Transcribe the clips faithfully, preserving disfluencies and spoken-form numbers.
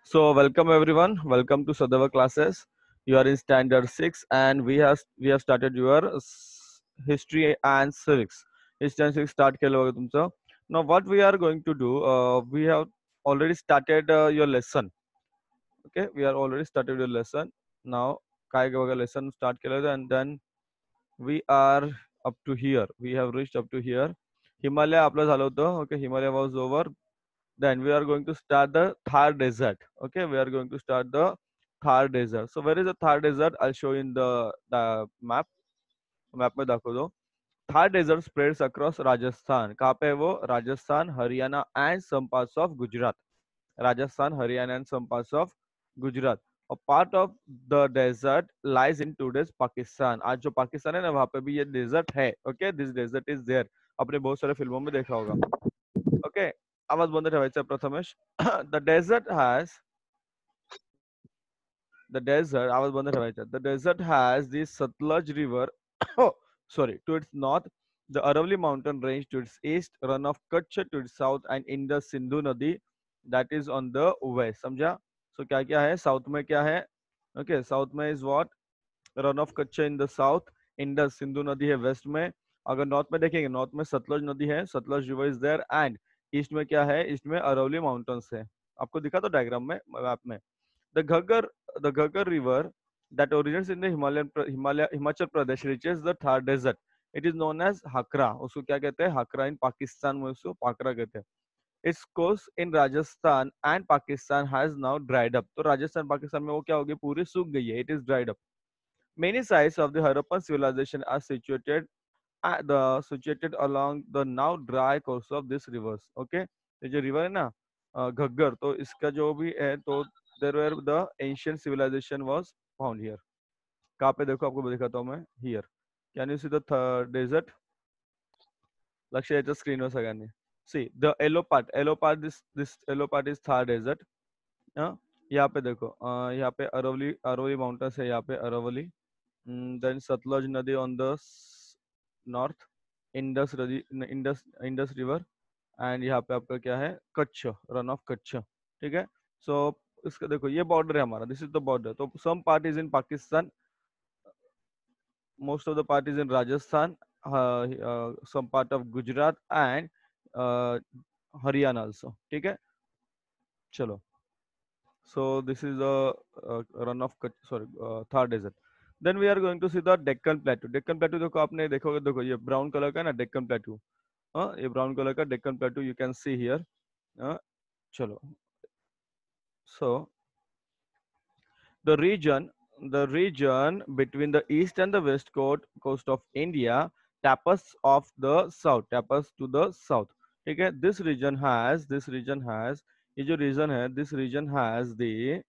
So welcome everyone. Welcome to Sadava classes. You are in standard six, and we have we have started your s- history and civics. History and civics start केलं होगा तुमचं. Now what we are going to do? Uh, we have already started uh, your lesson. Okay, we are already started your lesson. Now काय बघा lesson start केलं होतं, and then we are up to here. We have reached up to here. Himalaya आपलं झालं होतं. Okay, Himalaya was over. Then we are going to start the Thar Desert. Okay, we are going to start the Thar Desert. So where is the Thar Desert? I'll show you in the, the map. Map में दाखव दो. Thar Desert spreads across Rajasthan. कहाँ पे है वो? Rajasthan, Haryana and some parts of Gujarat. Rajasthan, Haryana and some parts of Gujarat. A part of the desert lies in today's Pakistan. आज जो पाकिस्तान है ना वहाँ पे भी ये desert है. Okay, this desert is there. आपने बहुत सारे फिल्मों में देखा होगा. Okay, आवाज बंद ठेवायचा Prathamesh. The desert has the desert आवाज बंद ठेवायचा. The desert has the Satluj River oh, sorry, to its north, the Aravalli mountain range to its east, run of Kutch to its south, and Indus Sindhu Nadi that is on the west. समझा? So क्या क्या है? South में क्या है? Okay, south में is what? Run of Kutch in the south, Indus Sindhu नदी है west में. अगर नॉर्थ में देखेंगे, नॉर्थ में सतलुज नदी है, Sutlej river is there, and east में क्या है? ईस्ट में अरवली माउंटेन्स है. आपको दिखा तो डायग्राम में, मैप में. The Ghaggar, the Ghaggar River that originates in the Himalayan, Himalaya, Himachal Pradesh reaches the Thar Desert. It is known as Hakra. उसको क्या कहते हैं? Hakra in पाकिस्तान में उसको पाकरा कहते हैं. Its coast in Rajasthan and Pakistan has now dried up. तो राजस्थान पाकिस्तान में वो क्या हो गई? पूरी सूख गई है. It is dried up. Many sites of the Harappan civilization are situated at the situated along the now dry coast of this rivers. Okay, ये जो river है ना अ, घग्गर, तो इसका जो भी है तो there were the ancient civilization was found here. कहाँ पे देखो, आपको दिखाता हूँ मैं. Here. Can you see the th- desert? लक्ष्य याच्या स्क्रीनवर सगळ्यांनी. See the yellow part. Yellow part. This this yellow part is Thar Desert. हाँ, यहाँ पे देखो, अ, यहाँ पे अरवली अरवली माउंटेन्स है. यहाँ पे Aravalli. Then Sutlej nadi on the north, Indus nadi, Indus Indus river, and यहाँ पे आपका क्या है? कच्छ, रन ऑफ कच्छ. ठीक है. सो so, इसका देखो, ये बॉर्डर है हमारा. This is the border. तो some part is in Pakistan, most of the part is in Rajasthan, some part of Gujarat and Haryana also. ठीक है. चलो. So this is the uh, run of Kutch- sorry uh, Thar Desert. Then we are going to see the Deccan Plateau. Deccan Plateau देखो, आपने देखोगे, देखो ये brown colour का है ना Deccan Plateau. हाँ, ये ब्राउन कलर का Deccan Plateau you can see here. हाँ, चलो. So the region, the region between the east and the west coast coast of India tapers of the south, tapers to the south. ठीक है. This region has, this region has, ये जो region है, this region has the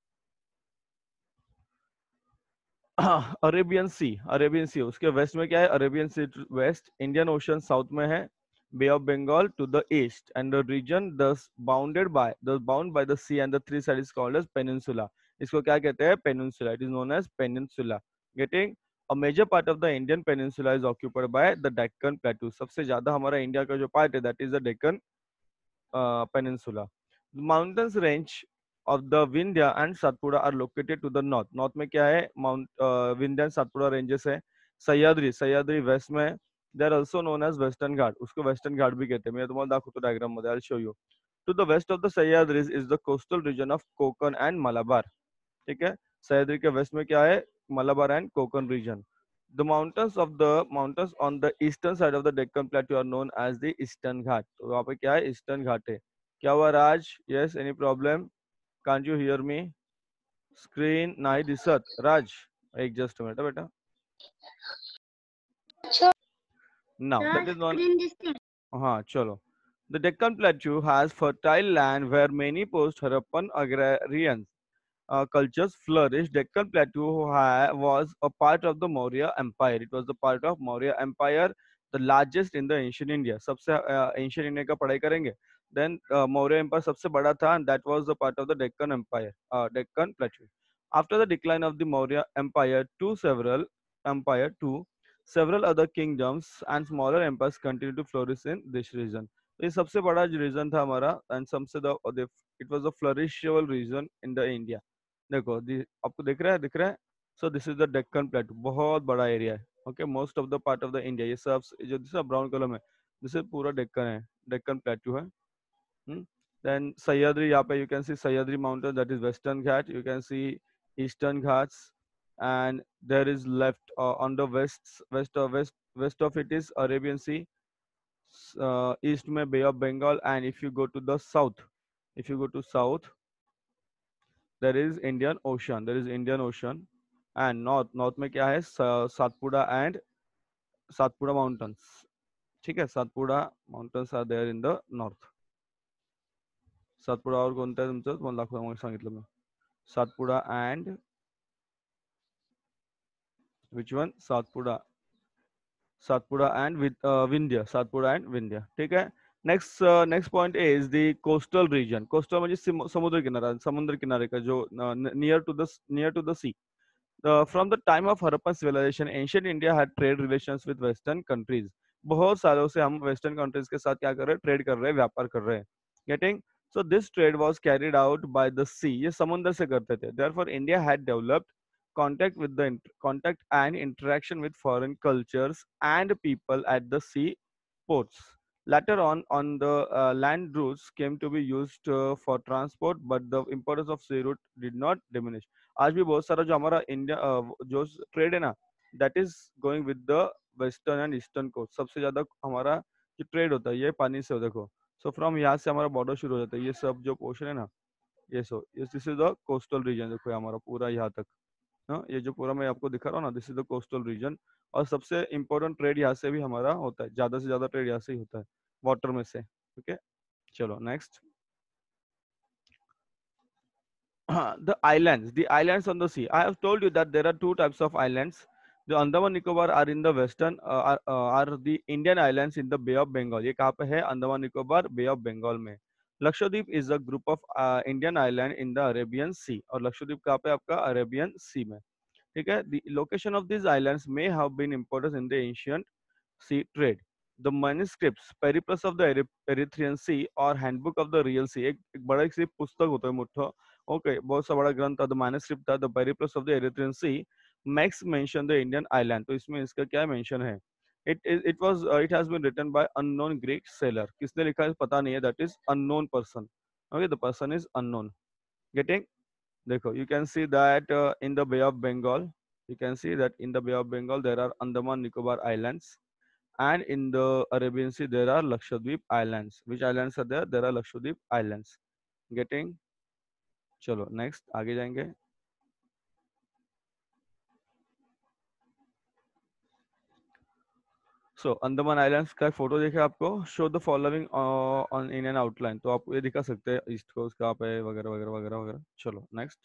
Arabian sea. Arabian sea उसके west में क्या है? Arabian sea west, Indian ocean south में है, bay of Bengal to the east, and the region thus bounded by the bound by the sea and the three side is called as peninsula. इसको क्या कहते हैं? Peninsula. It is known as peninsula. Getting. A major part of the Indian peninsula is occupied by the Deccan प्लेटू. सबसे ज्यादा हमारा India का जो part है that is the Deccan peninsula. Mountains range of the Vindhya and Satpura are located to the north. North में क्या है? Mount uh, Vindhya and Satpura ranges है. सह्याद्री, सह्याद्री वेस्ट में है. They are also known as Western Ghat. उसको Western Ghat भी कहते हैं. मैं तुम्हारा दाखवतो डायग्राम मध्ये. I'll show you. To the west of the Sahyadris is the coastal region of Konkan and Malabar. ठीक है. सह्याद्री के वेस्ट में क्या है? Malabar and Konkan region. The mountains of the mountains on the eastern side of the Deccan Plateau are known as the Eastern Ghat. तो वहाँ पे क्या है? Eastern Ghat है. क्या हुआ राज? Yes, any problem? Can't you hear me? Screen नाही दिसत. Raj, एक just a minute बेटा. Now that is one. हाँ चलो. The Deccan Plateau has fertile land where many post-Harappan agrarian uh, cultures flourished. Deccan Plateau ha- was a part of the Maurya Empire. It was the part of Maurya Empire, the largest in the ancient India. सबसे uh, ancient India का पढ़ाई करेंगे. Then uh, Maurya Empire सबसे बड़ा था, and that was the part of the Deccan Empire, uh, Deccan Plateau. After the decline of the Maurya Empire, two several empire, two several other kingdoms and smaller empires continued to flourish in this region. ये सबसे बड़ा जो reason था हमारा, and सबसे the it was the flourishable region in the India. देखो दी, आपको दिख रहा है, दिख रहा है। So this is the Deccan plateau, बहुत बड़ा एरिया है। Okay, most of the part of the India, ये सब जो दिस ब्राउन कलर में, दिस इज पूरा डेक्कन है, डेक्कन प्लेटू है। देन सह्याद्री, यहाँ पे you can see Sahyadri mountain, that is western ghat, you can see eastern ghats, and there is left uh, on the west west of west west of it is Arabian Sea, uh, east में Bay of Bengal, and if you go to the south, if you go to south, there is Indian Ocean, there is Indian Ocean, and north north में क्या है, Satpura and Satpura mountains, ठीक है, Satpura mountains are there in the north. Satpura और कोणतं आहे तुमचं, तुम्हाला दाखवा सांगितलं मी, Satpura and which one, Satpura, Satpura and with uh, Vindhya, Satpura and Vindhya, ठीक है. Next uh, next point is the coastal region. Coastal म्हणजे सिम- समुद्र किनारा, समुद्र किनारे का जो uh, near to the near to the sea. Uh, from the time of Harappan civilization, ancient India had trade relations with Western countries. बहुत सालों से हम Western countries के साथ क्या कर रहे हैं, ट्रेड कर रहे हैं, व्यापार कर रहे हैं. Getting, so this trade was carried out by the sea. ये समुद्र से करते थे. Therefore, India had developed contact with the int- contact and interaction with foreign cultures and people at the sea ports. Later on, on the uh, land routes came to be used uh, for transport, but the importance of sea route did not diminish. आज भी बहुत सारा जो हमारा India जो trade है ना, that is going with the western and eastern coast. सबसे ज्यादा हमारा जो ट्रेड होता है ये पानी से हो, देखो। सो so फ्रॉम यहाँ से हमारा बॉर्डर शुरू हो जाता है, ये सब जो पोर्शन है ना, ये so this is the coastal region. देखो ये हमारा पूरा यहाँ तक, हाँ, ये जो पूरा मैं आपको दिखा रहा हूँ ना, this is the coastal region. और सबसे इम्पोर्टेंट ट्रेड यहाँ से भी हमारा होता है, ज्यादा से ज्यादा ट्रेड यहाँ से ही होता है, वाटर में से। ओके, चलो next. The islands, the islands on the sea. I have told you that there are two types of islands. The Andaman Nicobar are in the western, uh, are, uh, are the Indian islands in the Bay of Bengal. ये कहाँ पे है? Andaman Nicobar, Bay of Bengal में. Lakshadweep is a group of uh, Indian island in the Arabian Sea. और लक्षद्वीप कहाँ पे आपका? Arabian Sea में. ठीक है? The location of these islands may have been important in the ancient sea trade. The manuscripts, Periplus of the Ere- Erythraean Sea और Handbook of the Real Sea, एक, एक बड़ा सी पुस्तक होता है मुठ्ठा, ओके, बहुत सा बड़ा ग्रंथ था, द मैन्युस्क्रिप्ट था, the Periplus of the Erythraean sea makes mention the Indian island. तो इसमें इसका क्या मेंशन है? It it was it has been written by unknown Greek sailor. किसने लिखा है पता नहीं है, that is unknown person. Okay, the person is unknown. Getting, देखो you can see that in the bay of Bengal, you can see that in the Bay of Bengal there are Andaman Nicobar Islands, and in the Arabian Sea there are Lakshadweep Islands. Which islands are there? There are Lakshadweep Islands. Getting, चलो next आगे जाएंगे। So so, Andaman islands का photo देखे आपको, show the following on in an outline, तो आप ये दिखा सकते हैं ईस्ट कोस्ट कहाँ पे वगैरह वगैरह वगैरह वगैरह। चलो नेक्स्ट।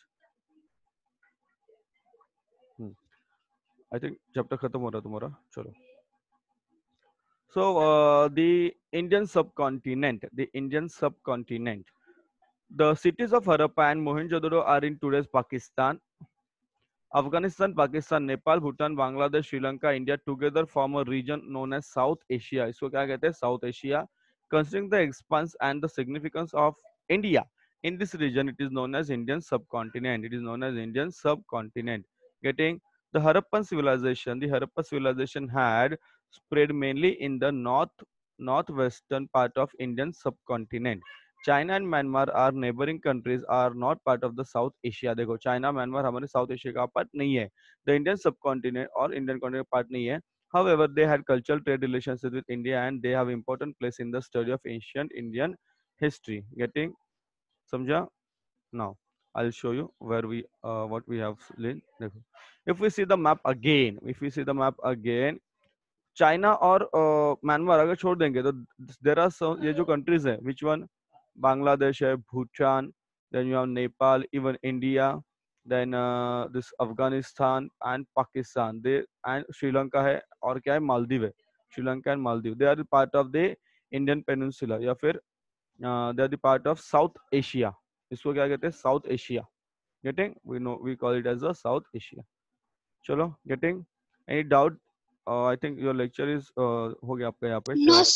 आई थिंक चैप्टर खत्म हो रहा है तुम्हारा, चलो। So the Indian subcontinent, the Indian subcontinent, the cities of Harappa and Mohenjodaro are in today's Pakistan, Afghanistan, Pakistan, Nepal, Bhutan, Bangladesh, Sri Lanka, India together form a region known as South Asia. इसको क्या कहते हैं? South Asia. Considering the expanse and the significance of India in this region, it is known as Indian subcontinent. It is known as Indian subcontinent. Getting, the Harappan civilization. The Harappa civilization had spread mainly in the north northwestern part of Indian subcontinent. China and Myanmar are neighbouring countries are not part of the South Asia. देखो China Myanmar हमारे South Asia का part नहीं है, the Indian subcontinent और Indian continent part नहीं है। However, they had cultural trade relations with India and they have important place in the study of ancient Indian history. Getting, समझा? Now I'll show you where we uh, what we have learned. देखो, if we see the map again, if we see the map again, China और Myanmar अगर छोड़ देंगे तो there are ये जो countries है, विच वन, बांग्लादेश है, Bhutan, then you have Nepal, even India, then this Afghanistan and Pakistan, they and Sri Lanka है, और क्या है, मालदीव है, Sri Lanka and Maldives, they are part of the Indian peninsula, या फिर they are the part of South Asia. इसको क्या कहते हैं? South Asia. Getting, we know we call it as a South Asia. चलो, getting, any doubt? I think your lecture is हो गया आपका यहाँ पे, No, चलो।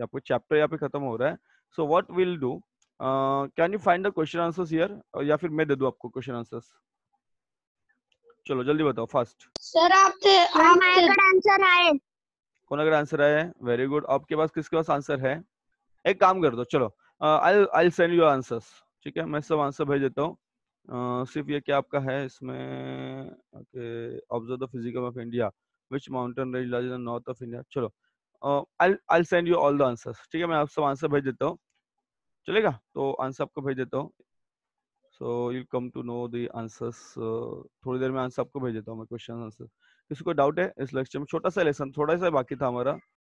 आपको चैप्टर यहाँ पे खत्म हो रहा है. So what will do, can you find the question answers here, या फिर मैं दे दूं आपको क्वेश्चन आंसर्स? चलो जल्दी बताओ फास्ट. सर आप थे आप थे आंसर आए. कौन अगर आंसर आया है? Very good. आपके पास किसके पास आंसर है? एक काम कर दो, चलो I I send you answers. ठीक है, मैं सब आंसर भेज देता हूँ. uh, सिर्फ ये क्या आपका है इसमें? Okay, observe the physical of India, which mountain range lies in north of India. चलो I I send you all the answers. ठीक है, मैं आप सब आंसर भेज देता हूँ. चलेगा? तो आंसर आपको भेज देता हूँ. So you come to know the answers. थोड़ी देर में आंसर आपको भेज देता हूँ मैं, क्वेश्चन आंसर. किसी को डाउट है इस लेक्चर में? छोटा सा लेसन, थोड़ा सा बाकी था हमारा.